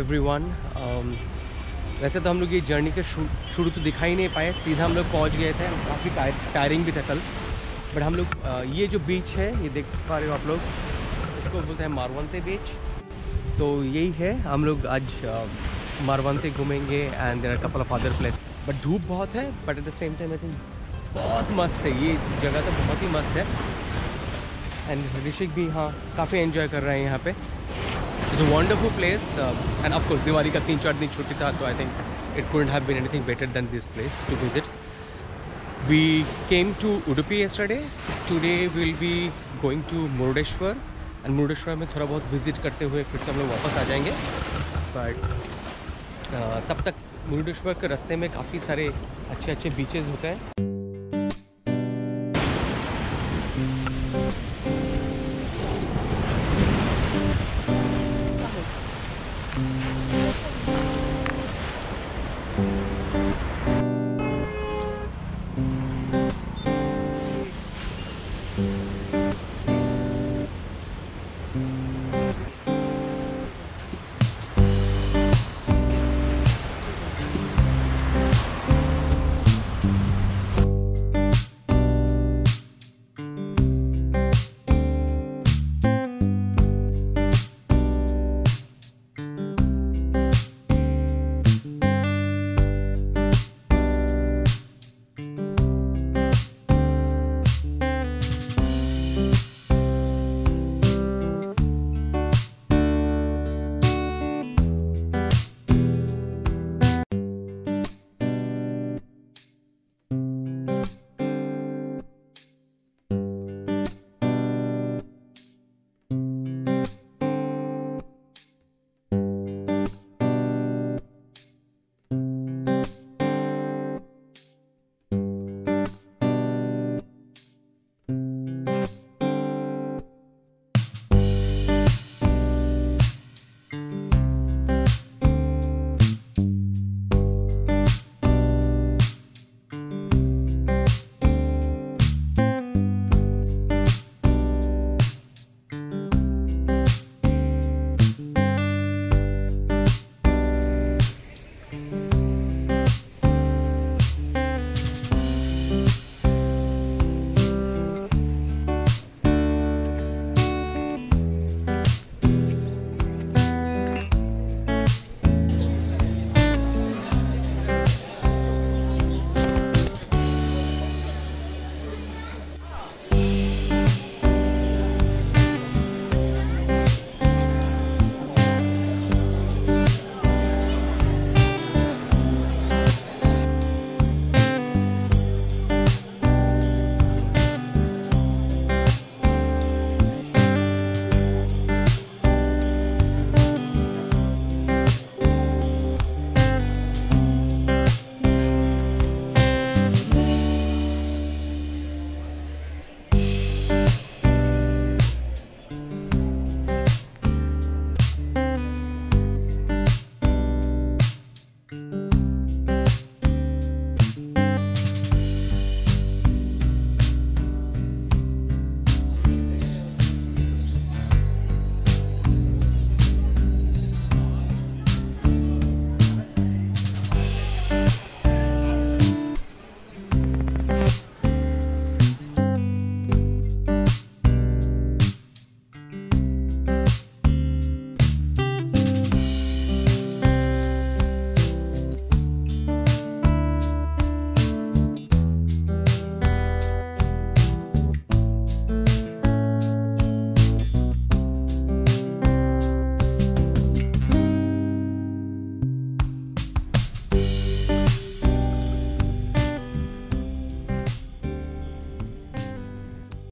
Everyone. वैसे तो हम लोग ये जर्नी के शुरू तो दिखा ही नहीं पाए, सीधा हम लोग पहुंच गए थे। काफ़ी टायरिंग भी था कल, बट हम लोग ये जो बीच है ये देख पा रहे हो आप लोग, इसको बोलते हैं मारवंते बीच। तो यही है, हम लोग आज मारवंते घूमेंगे and there are couple of other place. But धूप बहुत है, but at the same time I think बहुत मस्त है ये जगह, तो बहुत ही मस्त है। एंड ऋषिक भी हाँ काफ़ी एंजॉय कर रहे हैं यहाँ पे। It's a wonderful place and of course Diwali का 3-4 दिन छुट्टी था, तो I think it couldn't have been anything better than this place to visit. We came to Udupi yesterday, today we'll be going to Murudeshwar, and Murudeshwar में थोड़ा बहुत विजिट करते हुए फिर से हम लोग वापस आ जाएंगे। बट तब तक मुरुडेश्वर के रास्ते में काफ़ी सारे अच्छे अच्छे बीचेस होते हैं।